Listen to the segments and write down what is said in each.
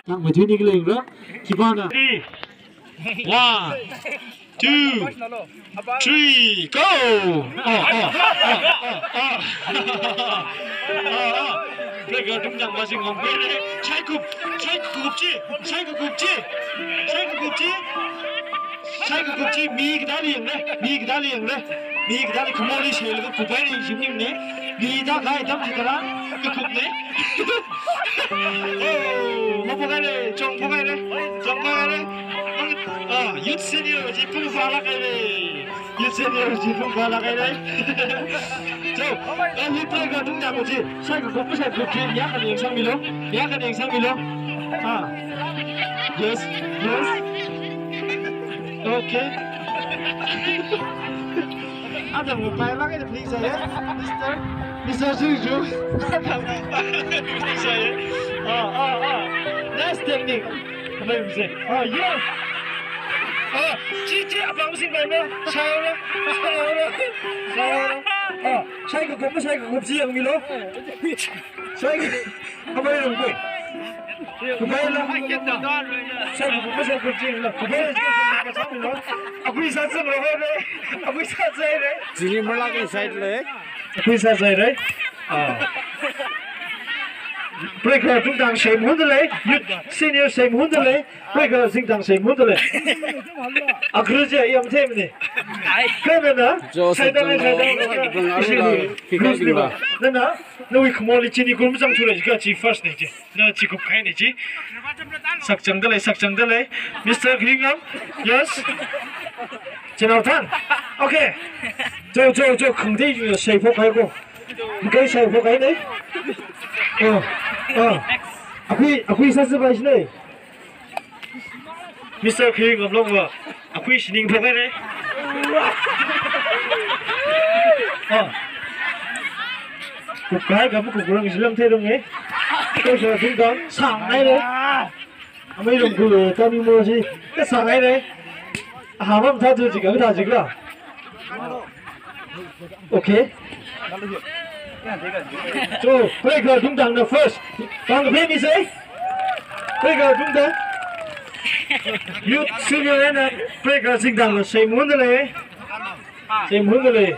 Tặng về thuê đi cái liền đó. Chị con à. Đi. 1, 2, 3, go. 그러니까 동작 마신 건 왜래? 샤이크 굽지? 샤이크 굽지? 샤이크 굽지? 샤이크 굽지? 미 기다리는데? 미 기다리는데? 미 기다리 그머리 쉐일고 구바리 지금네? 미다 가이 담지더라? 그 굽네? 오, 뭐 보가래? 정 보가래? 정 보가래? 유치니어 지풍 발라가래? 유치니어 지풍 발라가래? 저, 리플레이가 동작 뭐지? 샤이크 굽고 샤이크 굽지? 약간 영상미로? 약간 영상미로? Yes, yes. Okay. Adam một bài lắc cái please say Mr. Suju. Please say That's technique. Come on, say. Yes. Chị bằng xin bài nữa. Sao đó? Sao đó? Sai cái cục sai cái cục gì ông Milo? Sai cái không phải đồng quỷ. Không phải là sai cái cục sai cục gì là không phải là sao Milo? Aku sao sao rồi đấy? Aku sao dây đấy? Chỉ mới là cái sai đấy. Aku sao dây đấy? Breaker chúng ta sẽ muốn đấy, senior sẽ muốn đấy, breaker chúng ta sẽ muốn đấy. 그러지 이형 때문에. 그러면은 사이다는 너나 너희 그머리 지니 골무장 투레지가 지 퍼스트지, 너 지금 가이네지. 삭장들래, 미스터 그린감, yes. 제나탄, 오케이. 저 강대 중에 쉐이퍼 가고, 이거 쉐이퍼 가이네. Aku sao vậy này? Mr. King ngọc long à? Aku xin phép đấy. Cục cái gặp cục răng chỉ làm thế đâu nhé? Tôi sẽ chúng ta sáng này đấy. Mấy đồng cử tao đi mua gì? Cái sáng này đấy. Hà mắm thao tôi chỉ có cái gì cả. Okay. So, breaker chúng ta là first. Bằng cái phim gì vậy? Breaker chúng ta. You senior and breaker chúng ta là xây muốn đấy. Xây muốn đấy.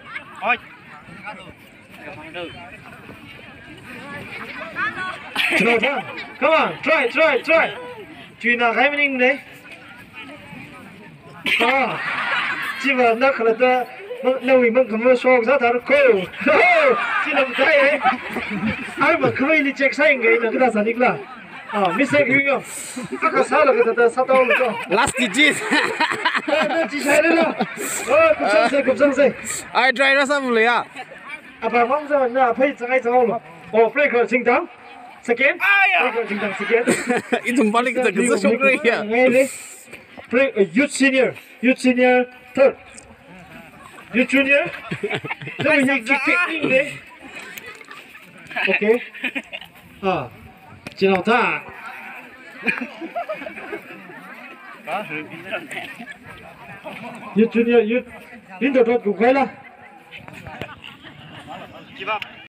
Come on, try. Chuyện nào cái mình đấy. Chỉ vào nó khá là lâu thì mình không so giá thà nó cô, chỉ làm cái ấy, ai mà không ai check sai cái này cái ta sao là, Mr. King không, các sao là cái ta sao đâu rồi, Last digit. chỉ sai đấy đâu, cục sang xe, ai try ra sao vậy à? Bà mong giờ là phải sang ai sao rồi, breaker chính thắng, second, breaker chính thắng second, ít thùng balik kita kita shock rồi à? Nghe đi, youth senior third. You junior? No, you keep picking đấy. Okay. Chị nào ta? You junior, you. Đến đầu thôi cũng phải là.